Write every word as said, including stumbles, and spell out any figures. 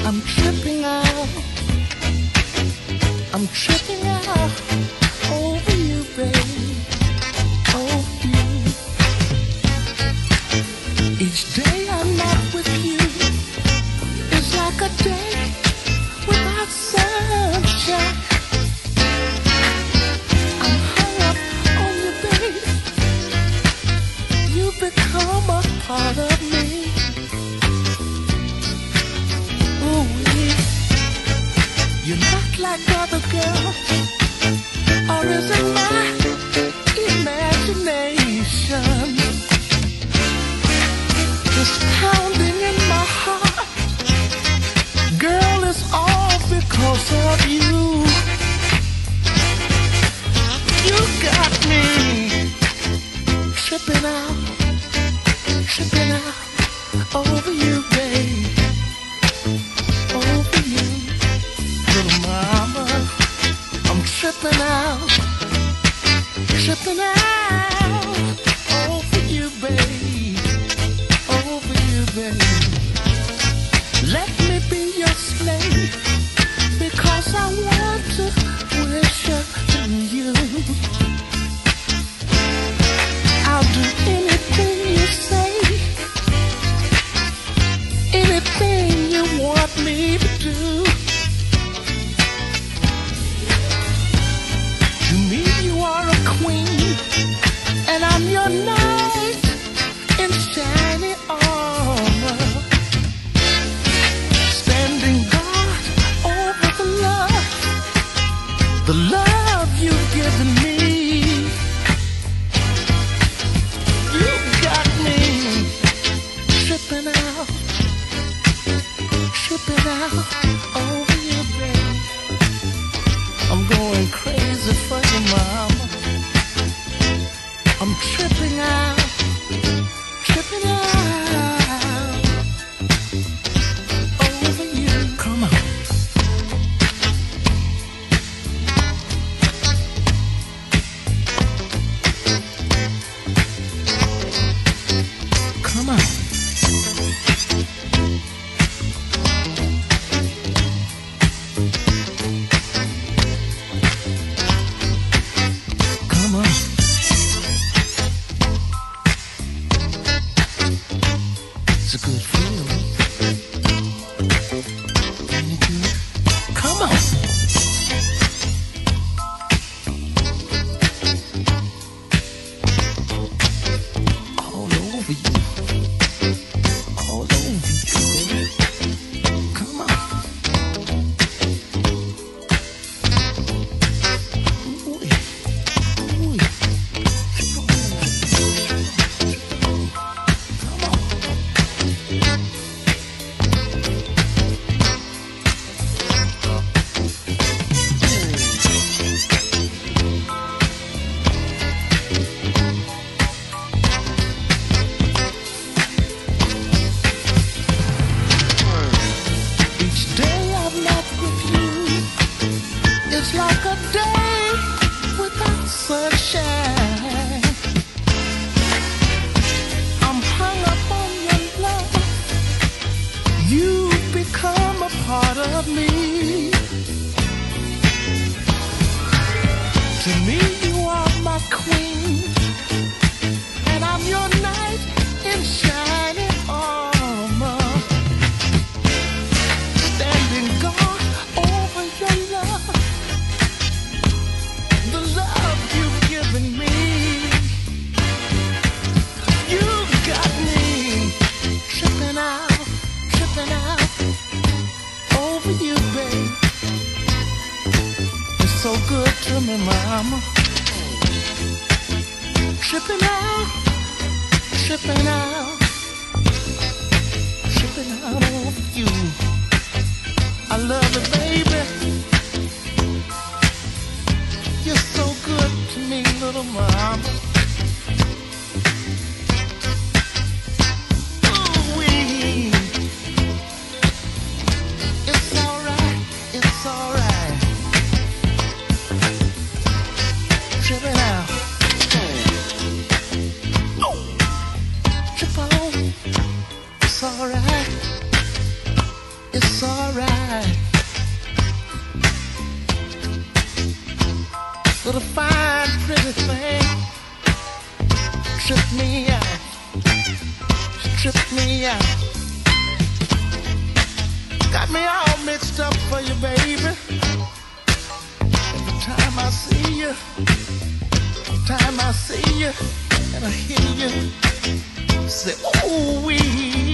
I'm tripping out. I'm tripping out over you, babe. Over you. Each day I'm not with you is like a day without sunshine. I'm hung up on you, babe. You become a part of me. You're not like other girls, or is it my imagination? This pounding in my heart, girl, it's all because of you. You got me tripping out, tripping out over you, babe. Over you. Mama, I'm tripping out, tripping out over you, babe, over you, babe. Let me be your slave, because I want to worship you. I'll do anything you say, anything you want me to do. And I'm your knight in shiny armor, standing guard over the love, the love you've given me. You got me tripping out, tripping out over you, babe. I'm going crazy for you, mama. I'm tripping out, tripping out over you. Come on. Come on. Come on. It's a good feeling. Come on. All over you. All over you, baby. Come on. Ooh, ooh. It's like a day without sunshine. I'm hung up on your love. You've become a part of me. To me, you are my queen, and I'm your knight in shining armor, standing guard over your love, the love you've given me. You got me tripping out, tripping out over you, babe. It's so good to me, mama. Tripping out, tripping out, tripping out over you. I love it, baby. You're so good to me, little mama. Ooh-wee. It's alright, it's alright. Tripping out. Oh. Trip on. It's alright. It's alright. But a fine, pretty thing tripped me out. She tripped me out. Got me all mixed up for you, baby. Every time I see you, every time I see you, and I hear you say, ooh wee.